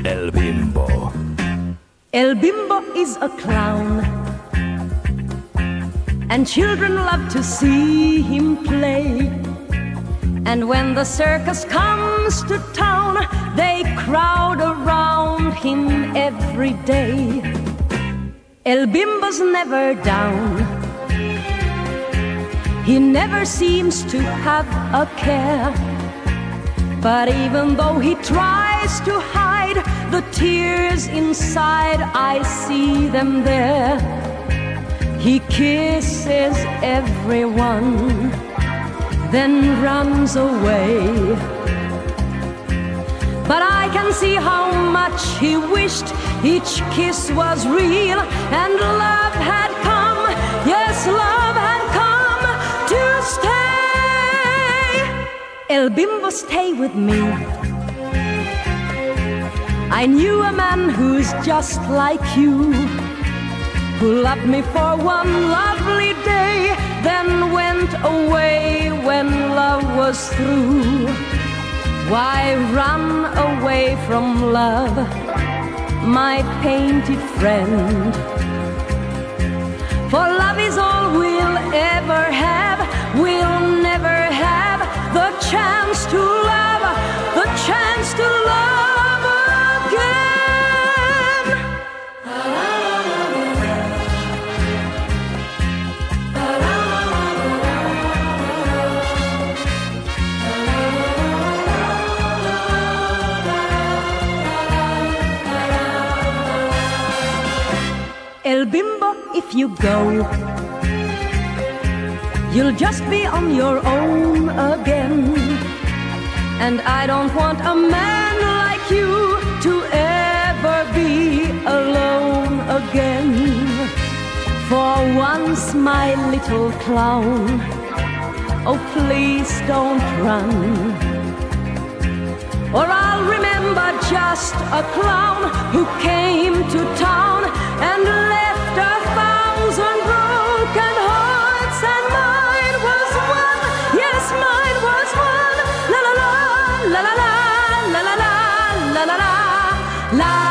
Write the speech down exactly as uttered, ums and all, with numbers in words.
El Bimbo. El Bimbo is a clown, and children love to see him play. And when the circus comes to town, they crowd around him every day. El Bimbo's never down, he never seems to have a care. But even though he tries to hide the tears inside, I see them there. He kisses everyone, then runs away. But I can see how much he wished each kiss was real, and love had come, yes, love had come to stay. El Bimbo, stay with me. I knew a man who's just like you, who loved me for one lovely day, then went away when love was through. Why run away from love, my painted friend? For love is all we'll ever have. We'll never have the chance to love, the chance to love again. El Bimbo, if you go, you'll just be on your own again. And I don't want a man like you to ever be alone again. For once, my little clown, oh please don't run, or I'll remember just a clown who came to town and left a thousand broken hearts, and mine was one, yes, mine was one. La la la, la la la, la la la, la la la, la.